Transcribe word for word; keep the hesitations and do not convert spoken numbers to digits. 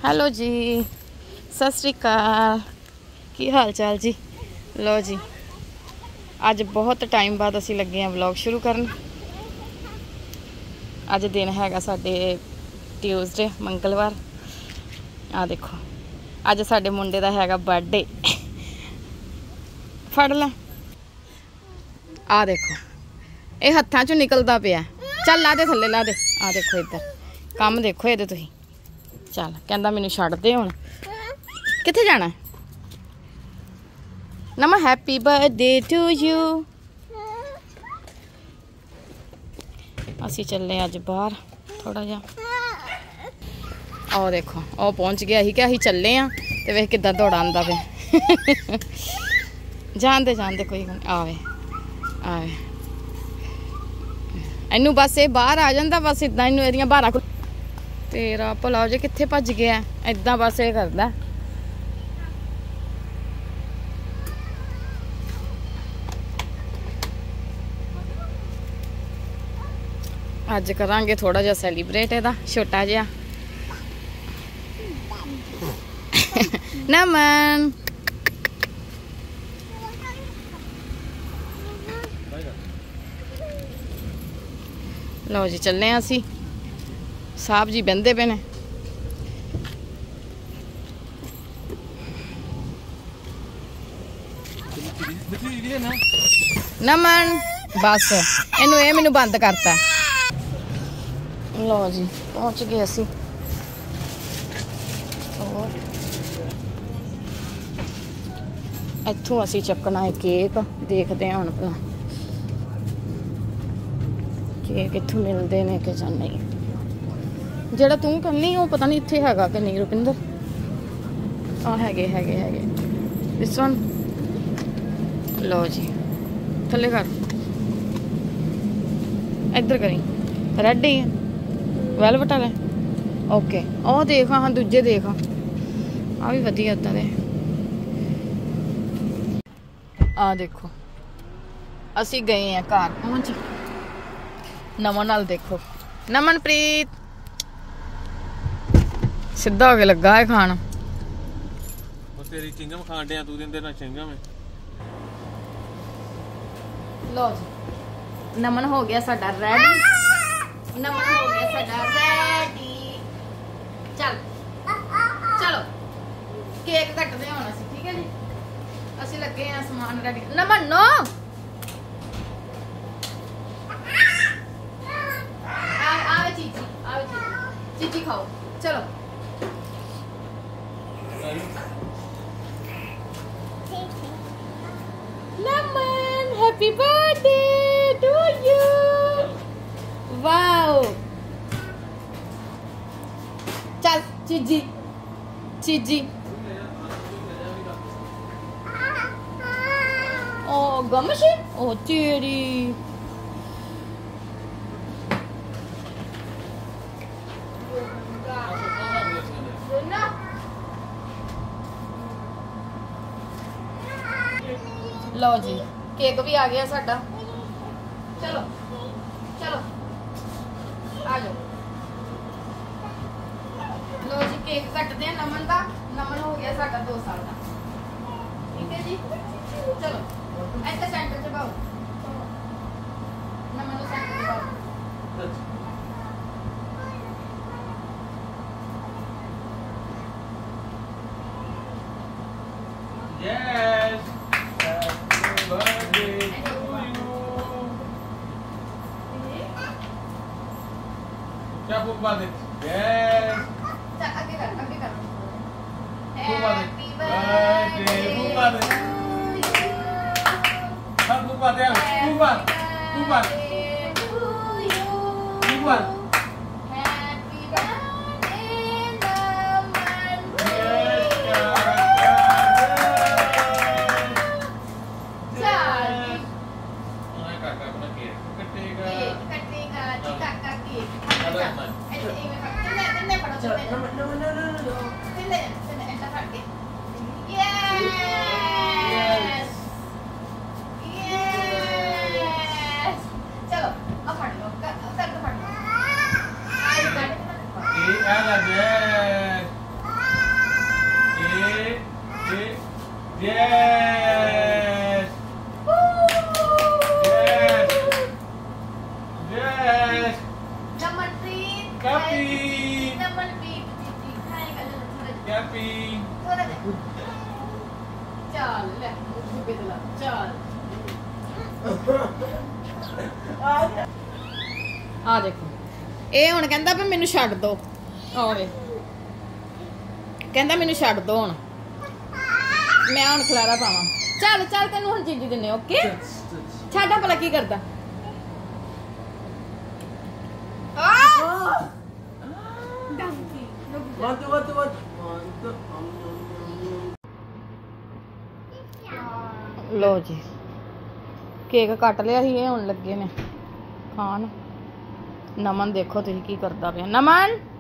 Hello जी, सत श्री अकाल। की हाल चाल जी। लो जी, अज बहुत टाइम बाद असी लगे हैं व्लॉग शुरू करन। अज दिन हैगा साडे ट्यूसडे मंगलवार। आ देखो, अज साडे मुंडे दा हैगा बर्थडे। फड़ ला। आ देखो, ये हत्थां चों निकलदा पिया। चल ला दे थल्ले, ला दे। आ देखो इधर काम देखो ये तुसीं। चल कहंदा मैनूं छड्ड दे हुण। कित्थे जाना? नमा हैप्पी बर्थडे टू यू। असी चले अज बाहर थोड़ा जा। आओ देखो, ओ पहुंच गया ही क्या ही चले आ ते वेख किद्दां दौड़ा आंदा पे। जान दे जान दे, कोई गल आवे आवे। इनू बस ये बाहर आ जाता, बस इदा इनू एदियां बाहर तेरा भला जे कित्थे भज गया। इदा बस ये करदा। अज करांगे थोड़ा जिहा सैलीब्रेट इहदा छोटा जिहा। नमन लो जी, चलने असी। साहब जी बहते पे ने। नमन बस इनू ये मैनू बंद करता। लो जी, पहुंच गए असी। इत्थों असी चकना है केक। देखते हैं हुण भला केक इत्थों मिलते हैं कि जां नहीं। जेड़ा तू करनी वो पता नहीं इत्थे हैगा कि नहीं। रुपिंदर आ हैगे हैगे हैगे दिस वन। लो जी, थल्ले कर, इधर करी। रेड ही वेलवेट वाला ओके। ओ देख, हाँ दूजे देख, आ भी वधिया इदां दे। आ देखो, असी गए हैं घर पहुंच। नमन नाल देखो, नमनप्रीत सीधा हो के लगा है खान। तेरी चिंगम खान दिया, तू दिंदे ना चिंगम है। लो जी, नमन हो गया साडा रेडी। नमन हो गया साडा रेडी। चल चलो केक कटदे हुण असीं, ठीक है जी। असीं लगे हैं समान रेडी। नमन नो आवे चीची, आवे चीची, चीची खाओ। चलो Naman happy birthday to you. Wow चल चीजी चीजी। ओ गमशी ओ तेरी। लो जी, केक भी आ गया साडा। चलो चलो आ जाओ। लो जी, केक कटते हैं नमन का। नमन हो गया साडा दो साल का, ठीक है जी। चलो ऐसे सेंटर च पाओ। नमन को सेंटर च पाओ। Yes. Happy birthday to you. क्या फूक मार दे? Yes. चल आगे कर, आगे कर। फूक मार दे। Happy Birthday. फूक मार दे। हाँ फूक मार दे। फूक मार। फूक मार। फूक मार। चलो अब फड़ लो, कर दो फड़ लो। Yes. Yes. Yes. Yes. ਨਮਨਪ੍ਰੀਤ Cappy. ਨਮਨਪ੍ਰੀਤ ਜੀ ਖਾਏਗਾ ਲੈ ਥੋੜਾ Cappy. ਥੋੜਾ ਚੱਲ ਲੈ ਬੁੱਬੇ ਤੇ ਲਾ ਚੱਲ ਆ ਦੇਖੋ ਇਹ ਹੁਣ ਕਹਿੰਦਾ ਵੀ ਮੈਨੂੰ ਛੱਡ ਦੋ ਆਵੇ ਕਹਿੰਦਾ ਮੈਨੂੰ ਛੱਡ ਦੋ ਹੁਣ ਮੈਂ ਹੁਣ ਖਲਾਰਾ ਪਾਵਾਂ ਚੱਲ ਚੱਲ ਤੈਨੂੰ ਹੁਣ ਚੀਜ਼ੀ ਦਿੰਨੇ ਓਕੇ ਛੱਡਾ ਭਲਾ ਕੀ ਕਰਦਾ What, what, what? ਲੋ ਜੀ ਕੇਕ ਕੱਟ ਲਿਆ ਸੀ ਇਹ ਹੁਣ ਲੱਗੇ ਨੇ ਖਾਣ ਨਮਨ ਦੇਖੋ ਤੁਸੀਂ ਕੀ ਕਰਦਾ ਪਿਆ ਨਮਨ